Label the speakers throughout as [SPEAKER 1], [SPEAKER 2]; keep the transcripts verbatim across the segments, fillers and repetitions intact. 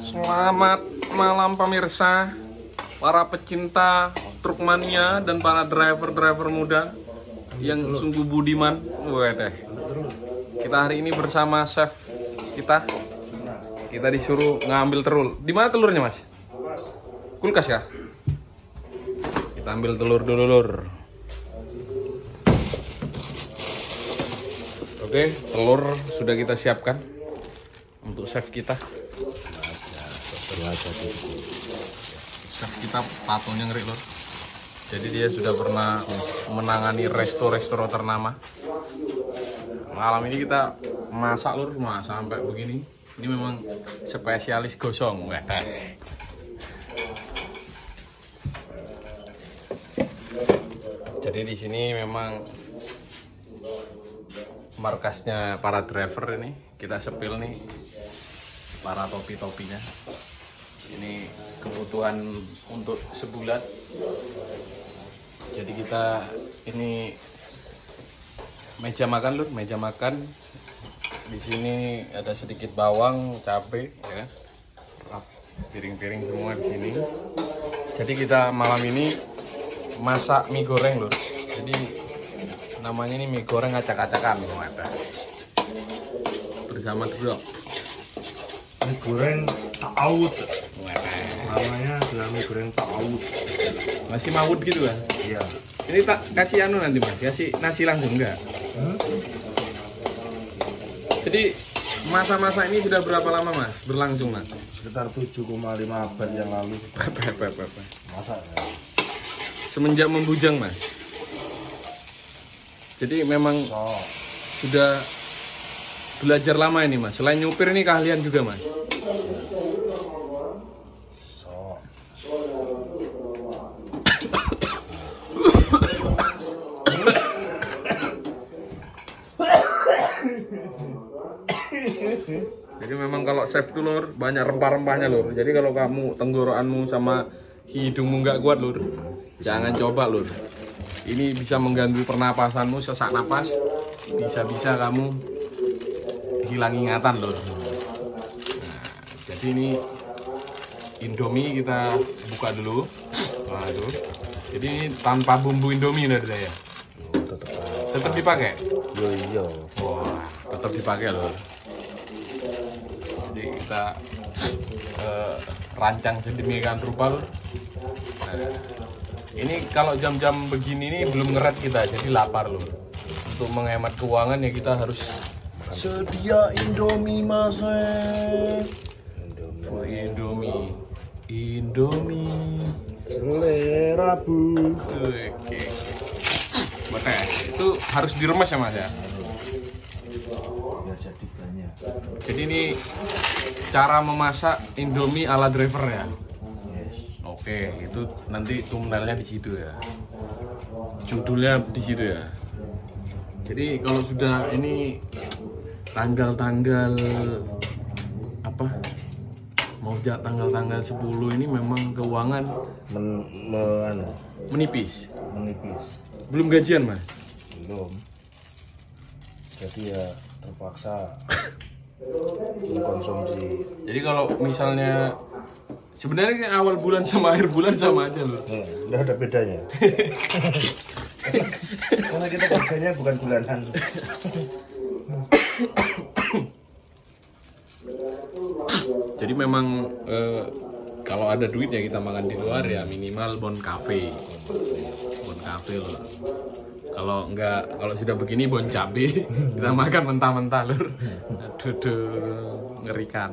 [SPEAKER 1] Selamat malam pemirsa, para pecinta truk mania dan para driver-driver muda yang sungguh budiman. Waduh. Kita hari ini bersama chef kita. Kita disuruh ngambil telur. Di mana telurnya, Mas? Kulkas ya? Kita ambil telur dulu, Lur. Oke, telur sudah kita siapkan untuk chef kita. Chef kita patonya ngeri, Lur. Jadi dia sudah pernah menangani resto-resto ternama. Malam ini kita masak, Lur, masak sampai begini. Ini memang spesialis gosong. Jadi di sini memang markasnya para driver ini. Kita sepil nih para topi-topinya. Ini kebutuhan untuk sebulan. Jadi kita ini meja makan, Lur, meja makan. Di sini ada sedikit bawang, cabai, ya. Piring-piring semua di sini. Jadi kita malam ini masak mie goreng, Lur. Jadi namanya ini mie goreng acak-acakan, ada. Bersama dulu.
[SPEAKER 2] Mie goreng ta'awud. Namanya adalah mie goreng ta'awud.
[SPEAKER 1] Masih mawud gitu kan?
[SPEAKER 2] Iya.
[SPEAKER 1] Ini tak kasih anu nanti, Mas. Kasih nasi langsung enggak? Hmm? Jadi masa-masa ini sudah berapa lama, Mas? Berlangsung, Mas?
[SPEAKER 2] Sekitar tujuh koma lima abad yang lalu. Masa ya?
[SPEAKER 1] Semenjak membujang, Mas. Jadi memang so. Sudah belajar lama ini, Mas. Selain nyupir ini keahlian juga, Mas. So. Jadi memang kalau chef tuh, Lur, banyak rempah-rempahnya, Lur. Jadi kalau kamu tenggorokanmu sama hidungmu nggak kuat, Lur, jangan coba, Lur. Ini bisa mengganggu pernapasanmu, sesak napas. Bisa-bisa kamu hilang ingatan, Lur. Nah, jadi ini Indomie kita buka dulu. Waduh. Jadi ini tanpa bumbu Indomie, Lur, ya. Tetap dipakai?
[SPEAKER 2] Iya, iya.
[SPEAKER 1] Wah, tetap dipakai, Lur. Jadi kita uh, rancang sedemikian rupa, Lur. Nah, ini kalau jam-jam begini nih belum ngeret kita, jadi lapar, Lur. Untuk menghemat keuangan ya kita harus sedia Indomie, Mas. Indomie. Oh, Indomie. Indomie.
[SPEAKER 2] Selera bu.
[SPEAKER 1] Oke. Betul. Itu harus diremes ya, Mas ya?
[SPEAKER 2] Ya jadi banyak.
[SPEAKER 1] Jadi ini cara memasak Indomie ala driver ya.
[SPEAKER 2] Yes.
[SPEAKER 1] Oke, itu nanti thumbnailnya di situ ya. Judulnya di situ ya. Jadi kalau sudah ini tanggal-tanggal apa? Mau sejak tanggal-tanggal sepuluh ini memang keuangan
[SPEAKER 2] Men, men,
[SPEAKER 1] menipis.
[SPEAKER 2] menipis.
[SPEAKER 1] Belum gajian, Mas?
[SPEAKER 2] Belum. Jadi ya terpaksa mengkonsumsi.
[SPEAKER 1] Jadi kalau misalnya sebenarnya awal bulan sama akhir bulan sama aja, loh.
[SPEAKER 2] Ya, nggak ada bedanya. Karena kita kerjanya bukan bulanan.
[SPEAKER 1] Jadi memang eh, kalau ada duit ya kita makan di luar ya minimal Bon Cafe. Bon Cafe, loh. Kalau enggak, kalau sudah begini bon cabe, kita makan mentah-mentah, Lur. Aduh, aduh, ngerikan.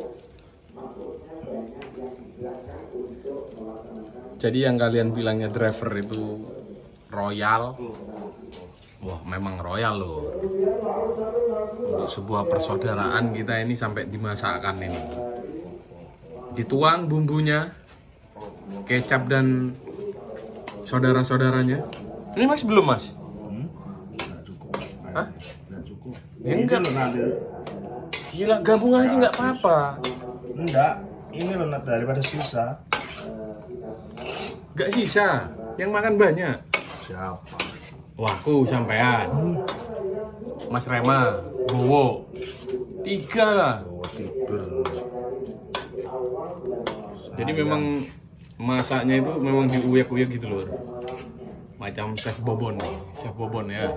[SPEAKER 1] Jadi yang kalian bilangnya driver itu royal, wah memang royal, loh. Untuk sebuah persaudaraan kita ini sampai dimasakkan ini. Dituang bumbunya, kecap dan saudara-saudaranya. Ini Mas belum, Mas?
[SPEAKER 2] Hmm? Nggak cukup.
[SPEAKER 1] Hah?
[SPEAKER 2] Nggak cukup.
[SPEAKER 1] Ya, enggak.
[SPEAKER 2] Ini nanti.
[SPEAKER 1] Gila, gabung aja nggak apa-apa.
[SPEAKER 2] Enggak. Ini lenat daripada sisa.
[SPEAKER 1] Nggak sisa. Yang makan banyak.
[SPEAKER 2] Siapa?
[SPEAKER 1] Wah, aku sampean.
[SPEAKER 2] Hmm.
[SPEAKER 1] Mas Rema, Bowo. Tiga lah.
[SPEAKER 2] Oh, tidur.
[SPEAKER 1] Jadi memang masaknya itu memang diuyek-uyek gitu lur. Macam chef Bobon nih, chef Bobon ya.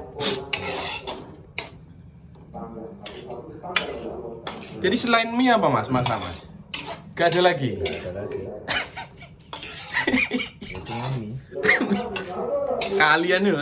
[SPEAKER 1] Jadi selain mie apa mas, masak mas? Gak ada lagi?
[SPEAKER 2] Gak ada lagi. Itu mie.
[SPEAKER 1] Kalian ya.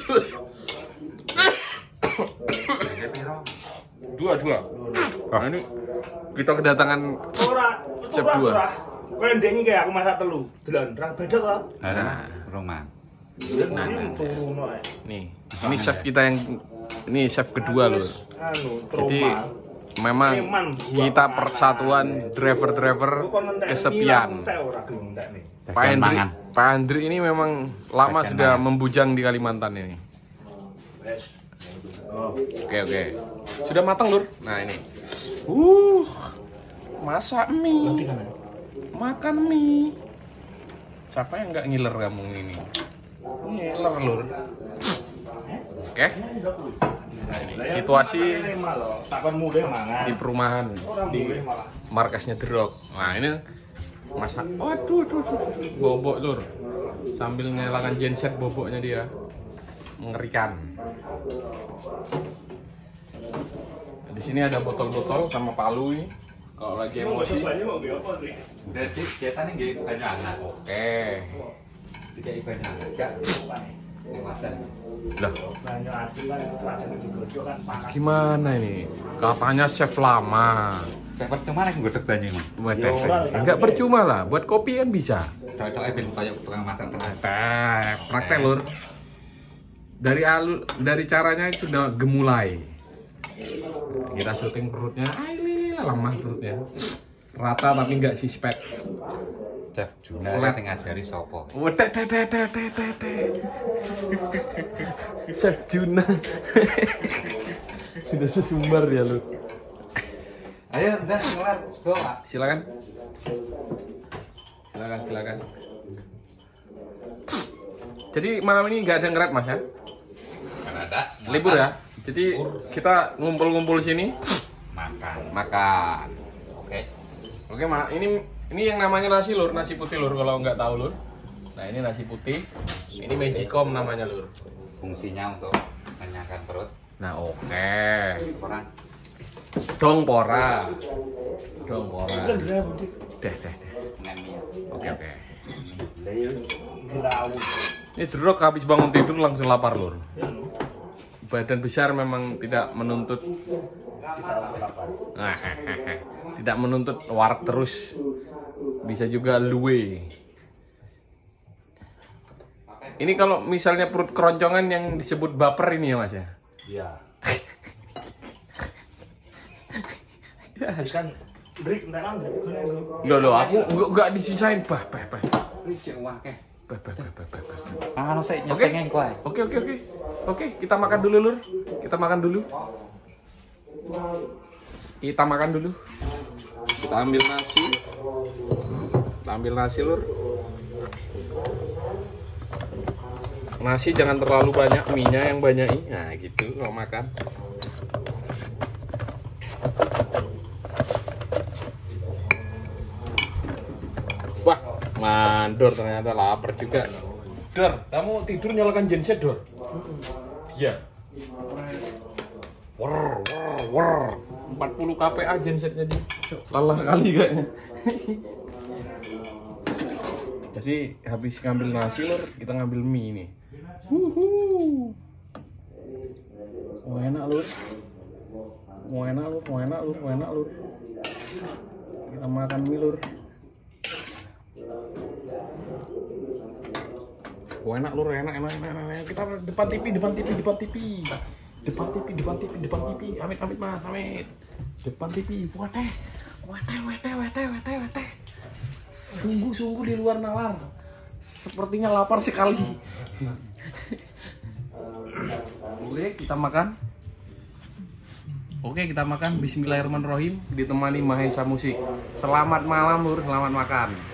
[SPEAKER 1] Dua, dua. Nah ini kita kedatangan chef dua.
[SPEAKER 3] Kau yang dengi kayak aku masak telu, delan, rang beda kok.
[SPEAKER 1] Nah,
[SPEAKER 4] rumah.
[SPEAKER 1] Nah, nah. Nih, ini chef kita yang ini chef kedua loh. Jadi memang kita persatuan driver-driver kesepian. Pak Andri, Pak Andri ini memang lama sudah membujang di Kalimantan ini. Oke oke, sudah matang lur. Nah ini, uh, masak mie, makan mie. Siapa yang nggak ngiler kamu ini? Ngiler lur. Oke. Nah, ini situasi di perumahan di markasnya The Rock. Nah ini masak. Waduh, tuh, tuh, bobok lur. Sambil nyalakan genset boboknya dia, mengerikan. Nah, di sini ada botol-botol sama palu ini. Kalau lagi emosi.
[SPEAKER 4] Jadi biasanya nggak banyak anak.
[SPEAKER 1] Oke.
[SPEAKER 4] Tidak banyak anak. Enggak. Ini wajan.
[SPEAKER 1] Lah. Gimana ini? Katanya chef lama.
[SPEAKER 4] Saya percuma nih nggodek banyu ini.
[SPEAKER 1] Enggak percuma lah, buat kopi kan bisa.
[SPEAKER 4] Cocoknya ben kayak tukang masak tenan.
[SPEAKER 1] Teh, praktek lur. Dari alu, dari caranya itu udah gemulai. Kita syuting perutnya, ailila lemah perutnya. Rata tapi enggak sispek.
[SPEAKER 4] Chef Juna sing ngajari sopo.
[SPEAKER 1] Wete te te te te te te. Chef Juna. Sudah sesumbar ya lu.
[SPEAKER 4] Ayo, udah keluar, bawa.
[SPEAKER 1] Silakan. Silakan, silakan. Jadi malam ini nggak ada ngerat mas ya?
[SPEAKER 4] Kan ada.
[SPEAKER 1] Libur ya. Jadi kita ngumpul-ngumpul sini.
[SPEAKER 4] Makan.
[SPEAKER 1] Makan.
[SPEAKER 4] Oke.
[SPEAKER 1] Oke mak, ini ini yang namanya nasi lur, nasi putih lur kalau nggak tahu lur. Nah ini nasi putih. Ini Magicom namanya lur.
[SPEAKER 4] Fungsinya untuk mengenyangkan perut.
[SPEAKER 1] Nah oke.
[SPEAKER 4] Orang
[SPEAKER 1] Dong pora. Dong pora. Deh deh deh.
[SPEAKER 4] dengan mie.
[SPEAKER 1] Oke oke.
[SPEAKER 3] Gila.
[SPEAKER 1] Ini The Rock habis bangun tidur langsung lapar lur. Badan besar memang tidak menuntut nah, tidak menuntut warak terus, bisa juga luwe. Ini kalau misalnya perut keroncongan yang disebut baper ini ya mas ya?
[SPEAKER 3] Iya.
[SPEAKER 1] Ya
[SPEAKER 3] Kan Drik enggak kan?
[SPEAKER 1] loh loh aku nggak nggak disisain bah bah bah
[SPEAKER 4] Cek wake.
[SPEAKER 1] bah bah bah bah bah.
[SPEAKER 4] Ah, no saya
[SPEAKER 1] Oke.
[SPEAKER 4] nyepengen kowe.
[SPEAKER 1] Oke oke oke oke kita makan dulu lur, kita makan dulu. Kita makan dulu. Kita ambil nasi. Kita ambil nasi lur. Nasi jangan terlalu banyak, mie-nya yang banyak. Nah gitu kalau makan. Wah, mandor ternyata lapar juga. Dor, kamu tidur nyalakan genset Dor? Iya. Wor, wor, wor. empat puluh K P A gensetnya di lelah kali kayaknya. Jadi habis ngambil nasi lor, kita ngambil mie ini. Wuhu. Oh, enak lur. Oh, enak lur, oh, enak lur, oh, enak lur. Kita makan mie lur. Oh, enak lur, enak, enak, enak, enak. Kita depan T V, depan T V, depan T V. Depan T V, depan T V, depan T V. Amit, amit mas, amit. Depan T V, wate, wate, wate, wate, wate, wate. Sungguh-sungguh di luar nalar. Sepertinya lapar sekali. Oke, kita makan. Oke, kita makan. Bismillahirrahmanirrahim. Ditemani Mahesa Musik. Selamat malam lur, selamat makan.